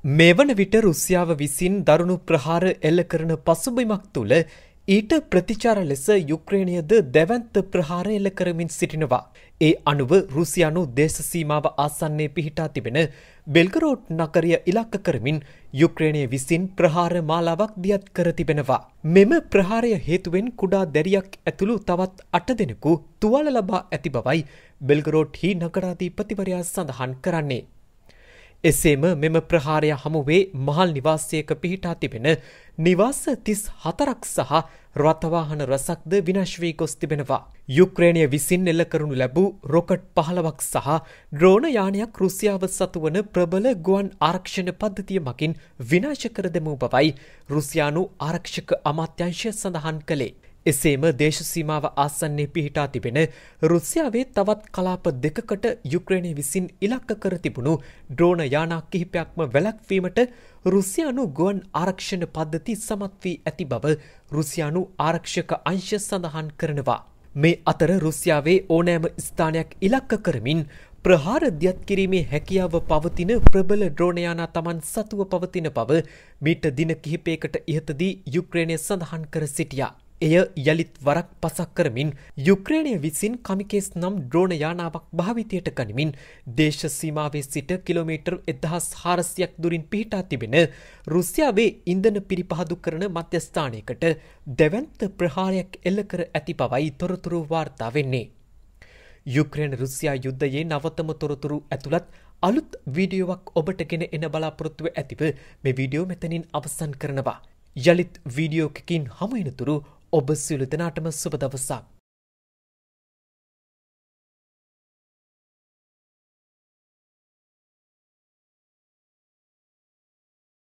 මෙවන විට රුසියාව විසින් දරුණු ප්‍රහාර එල්ල කරන පසුබිමක් තුළ ඊට ප්‍රතිචාර ලෙස යුක්‍රේනයද දැවැන්ත ප්‍රහාර එල්ල කරමින් සිටිනවා. ඒ අනුව රුසියානු දේශ සීමාව ආසන්නයේ පිහිටා තිබෙන බෙල්ගරෝඩ් නගරය ඉලක්ක කරමින් යුක්‍රේනය විසින් ප්‍රහාර මාලාවක් දියත් කර තිබෙනවා. මෙම ප්‍රහාරය හේතුවෙන් කුඩා දැරියක් ඇතුළු තවත් 8 දෙනෙකු තුවාල ලබා ඇති බවයි බෙල්ගරෝඩ්හි නගරාධිපතිවරයා සඳහන් කරන්නේ. එසේම මෙම ප්‍රහාරය හමුවේ මහල් නිවාසයක පිහිටා තිබෙන නිවාස 34ක් සහ රථවාහන රසක්ද විනාශ වී ගොස් තිබෙනවා. යුක්‍රේනය විසින් එල්ල කරනු ලැබූ රොකට් 15ක් සහ ඩ්‍රෝන යානයක් රුසියාව සතුවන ප්‍රබල ගුවන් ආරක්ෂණ පද්ධතිය මගින් විනාශ කර දැමූ බවයි රුසියානු ආරක්ෂක අමාත්‍යාංශය සඳහන් කළේ. එසේම දේශ සීමාව ආසන්නයේ පිහිටා තිබෙන රුසියාවේ තවත් කලාප දෙකකට යුක්‍රේනය විසින් ඉලක්ක කර තිබුණු ඩ්‍රෝන යානා කිහිපයක්ම වැළැක්වීමට රුසියානු ගුවන් ආරක්ෂණ පද්ධති සමත් වී ඇති බව රුසියානු ආරක්ෂක අංශ සඳහන් කරනවා. මේ අතර රුසියාවේ ඕනෑම ස්ථානයක් ඉලක්ක කරමින් ප්‍රහාර දියත් කිරීමේ හැකියාව පවතින ප්‍රබල ඩ්‍රෝන යානා Taman සතුව පවතින බව මීට දින කිහිපයකට ඉහතදී යුක්‍රේනය සඳහන් කර සිටියා. එය යළිත් වරක් පසක් කරමින් යුක්‍රේනය විසින් කමිකේස් නම් ඩ්‍රෝන යානාවක් භාවිතයට ගනිමින් දේශ සීමාවේ සිට කිලෝමීටර් 1400ක් දුරින් පිහිටා තිබෙන රුසියාවේ ඉන්ධන පිරිපහදු කරන මධ්‍යස්ථානයකට දැවැන්ත ප්‍රහාරයක් එල්ල කර ඇති බවයි තොරතුරු වාර්තා වෙන්නේ. යුක්‍රේන රුසියා යුද්ධයේ නවතම තොරතුරු ඇතුළත් අලුත් වීඩියෝවක් ඔබට ගෙන එන බලාපොරොත්තුව ඇතිව මේ වීඩියෝ මෙතනින් අවසන් කරනවා. යළිත් වීඩියෝකකින් හමු වෙනතුරු ඔබ සියලු දෙනාටම සුබ දවසක්.